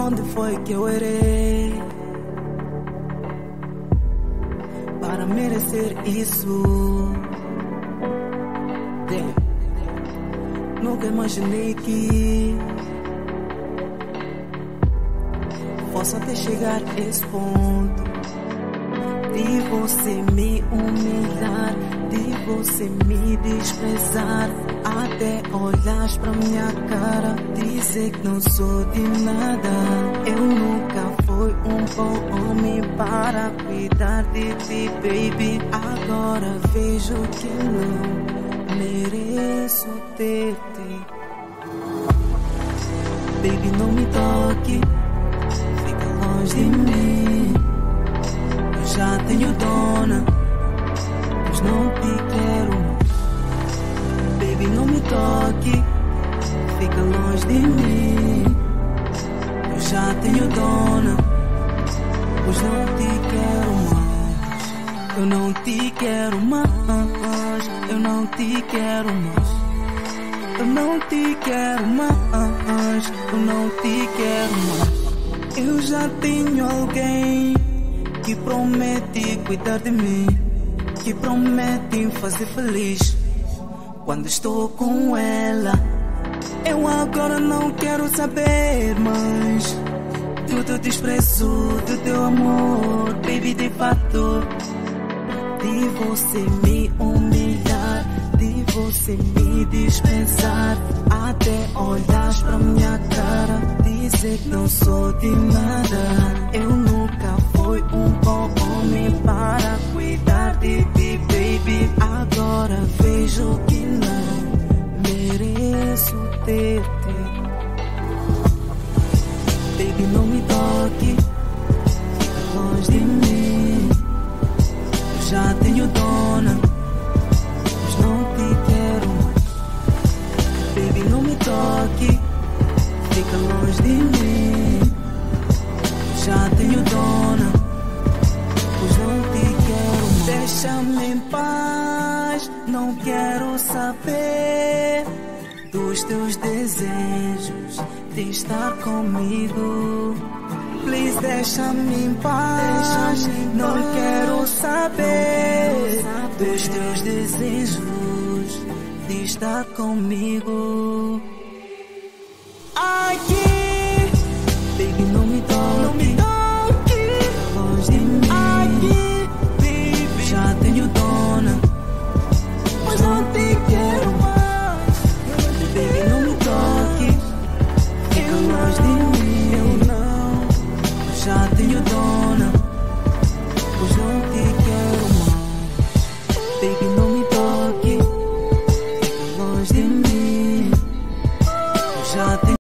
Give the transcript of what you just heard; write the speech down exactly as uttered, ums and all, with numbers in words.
Onde foi que eu errei para merecer isso? Damn. Nunca imaginei que fosse até chegar a esse ponto de você me humilhar, de você me desprezar, até olhas pra minha cara, dizer que não sou de nada. Eu nunca fui um bom homem para cuidar de ti, baby. Agora vejo que não mereço ter-te. Baby, não me toque, fica longe de mim. Eu já tenho dona, mas não te quero. Baby, não me toque, fica longe de mim. Eu já tenho dona, pois não te quero mais. Eu não te quero mais. Eu não te quero mais. Eu não te quero mais. Eu não te quero mais. Eu já tenho alguém que promete cuidar de mim, que promete me fazer feliz quando estou com ela. Eu agora não quero saber mais do teu desprezo, do teu amor, baby. De fato, de você me humilhar, de você me dispensar, até olhas pra minha cara, dizer que não sou de nada. Eu nunca fui um bom homem para cuidar de ti, baby. Agora vejo que não mereço ter-te. Baby, não me toque, fica longe de mim. Eu já tenho dona, mas não te quero mais. Baby, não me toque, fica longe de mim. Eu já tenho dona, pois não te quero mais. Deixa-me em paz, não quero saber dos teus desejos de estar comigo. Please, deixa-me em paz, não quero saber dos teus desejos de estar comigo. Aqui, baby, não me toque, não me toque, longe de mim. Aqui, baby, já tenho dona, mas não te quero mais. Baby, não me toque, fica longe de mim. Eu não, já tenho dona, pois não